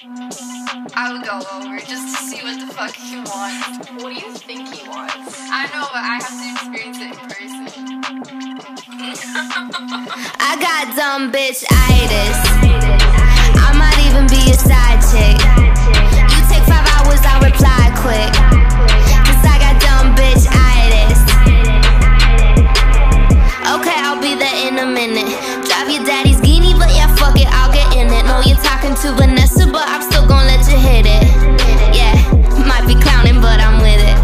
I would go over just to see what the fuck he wants. What do you think he wants? I know, but I have to experience it in person. I got dumb bitchitis. I might even be a side chick. You take 5 hours, I'll reply quick. Cause I got dumb bitchitis. Okay, I'll be there in a minute. Drive your daddy's ghini, but yeah, fuck it, I'll get in it. Know you're talking to Vanessa, but I'm still gonna let you hit it. Yeah, might be clowning, but I'm with it.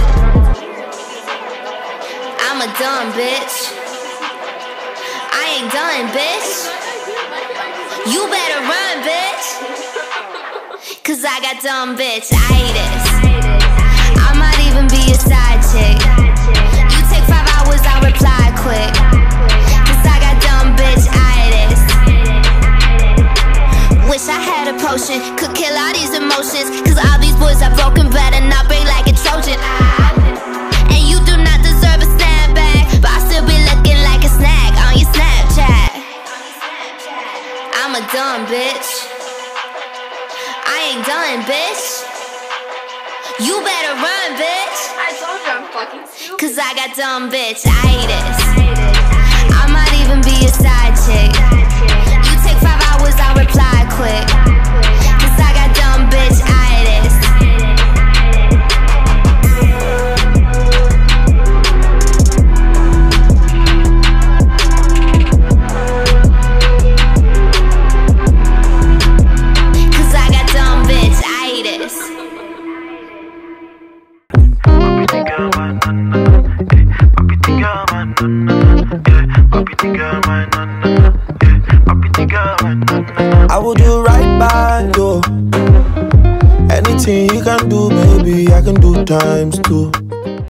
I'm a dumb bitch. I ain't done, bitch. You better run, bitch. Cause I got dumb bitchitis. I might even be a side chick. You take 5 hours, I'll reply quick. Cause I got dumb bitchitis. Wish I had a potion, could kill all these emotions. Cause all these boys are broken, better not break like a Trojan. And you do not deserve a snapback, but I still be looking like a snack on your Snapchat. I'm a dumb bitch. I ain't done, bitch. You better run, bitch. I told you I'm fucking stupid. Cause I got dumb bitchitis. I might even be a side chick. You take 5 hours, I'll reply quick. Cause I got dumb bitchitis. Cause I got dumb bitchitis. I will do right by you. Anything you can do, maybe I can do times 2.